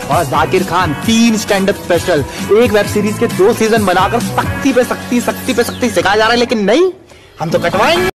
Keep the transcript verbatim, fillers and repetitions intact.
और जाकिर खान तीन stand up special, एक वेब सीरीज के दो सीजन बनाकर सख्ती पे सख्ती सख्ती पे सख्ती सिखाया जा रहा है, लेकिन नहीं, हम तो कटवाएंगे।